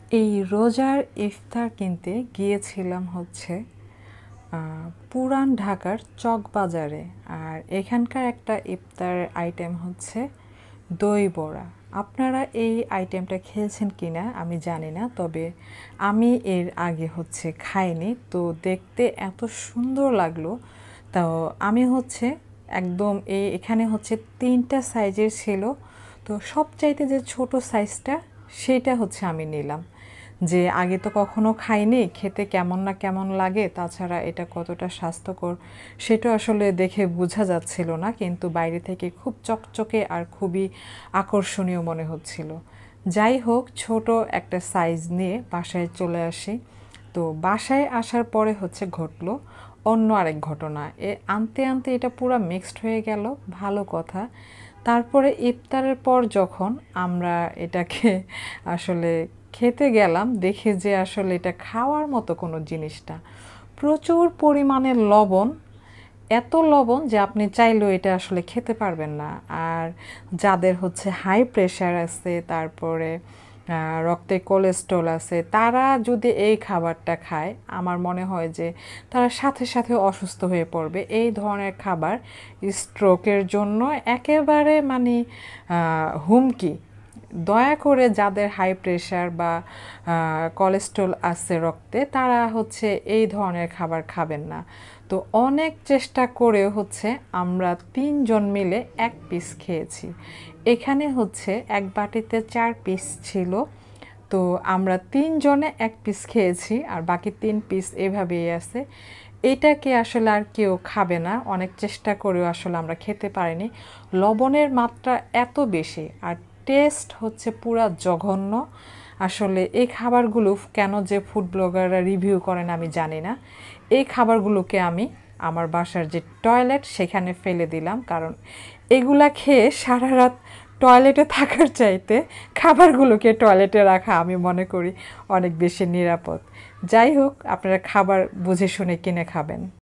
এই রোজার ইফতার কিনতে গিয়েছিলাম হচ্ছে পুরান ঢাকার চকবাজারে। আর এখানকার একটা ইফতার আইটেম হচ্ছে দই বড়া। আপনারা এই আইটেমটা খেয়েছেন কিনা আমি জানি না, তবে আমি এর আগে হচ্ছে খাইনি। তো দেখতে এত সুন্দর লাগলো। তো আমি হচ্ছে একদম এখানে হচ্ছে 3টা সাইজের ছিল। তো সবচাইতে যে ছোট সাইজটা সেটা হচ্ছে আমি নিলাম। যে আগে তো কখনো খাইনি, খেতে কেমন না কেমন লাগে, তাছাড়া এটা কতটা স্বাস্থ্যকর সেটা আসলে দেখে বোঝা যাচ্ছিল না, কিন্তু বাইরে থেকে খুব চকচকে আর খুবই আকর্ষণীয় মনে হচ্ছিল। যাই হোক, ছোট একটা সাইজ নিয়ে বাসায় চলে আসি। তো বাসায় আসার পরে হচ্ছে ঘটলো অন্য আরেক ঘটনা। আনতে আনতে এটা পুরো মিক্সড হয়ে গেল, ভালো কথা। তারপরে ইফতারের পর যখন আমরা এটাকে আসলে খেতে গেলাম, দেখে যে আসলে এটা খাওয়ার মতো কোনো জিনিস না। প্রচুর পরিমাণে লবণ, এত লবণ যে আপনি চাইলেও এটা আসলে খেতে পারবেন না। আর যাদের হচ্ছে হাই প্রেশার আছে, তারপরে রক্তে কোলেস্ট্রল আছে, তারা যদি এই খাবারটা খায় আমার মনে হয় যে তারা সাথে সাথে অসুস্থ হয়ে পড়বে। এই ধরনের খাবার স্ট্রোকের জন্য একেবারে মানে হুমকি। দয়া করে যাদের হাই প্রেশার বা কোলেস্ট্রল আছে রক্তে, তারা হচ্ছে এই ধরনের খাবার খাবেন না। তো অনেক চেষ্টা করেও হচ্ছে আমরা 3জন মিলে এক পিস খেয়েছি। এখানে হচ্ছে এক বাটিতে 4 পিস ছিল। তো আমরা 3জনে এক পিস খেয়েছি, আর বাকি 3 পিস এভাবেই আছে। এটাকে আসলে আর কেউ খাবে না, অনেক চেষ্টা করেও আসলে আমরা খেতে পারিনি। লবণের মাত্রা এত বেশি, আর টেস্ট হচ্ছে পুরা জঘন্য। আসলে এই খাবারগুলো কেন যে ফুড ব্লগাররা রিভিউ করেন আমি জানি না। এই খাবারগুলোকে আমি আমার বাসার যে টয়লেট সেখানে ফেলে দিলাম, কারণ এগুলা খেয়ে সারা রাত টয়লেটে থাকার চাইতে খাবারগুলোকে টয়লেটে রাখা আমি মনে করি অনেক বেশি নিরাপদ। যাই হোক, আপনারা খাবার বুঝে শুনে কিনে খাবেন।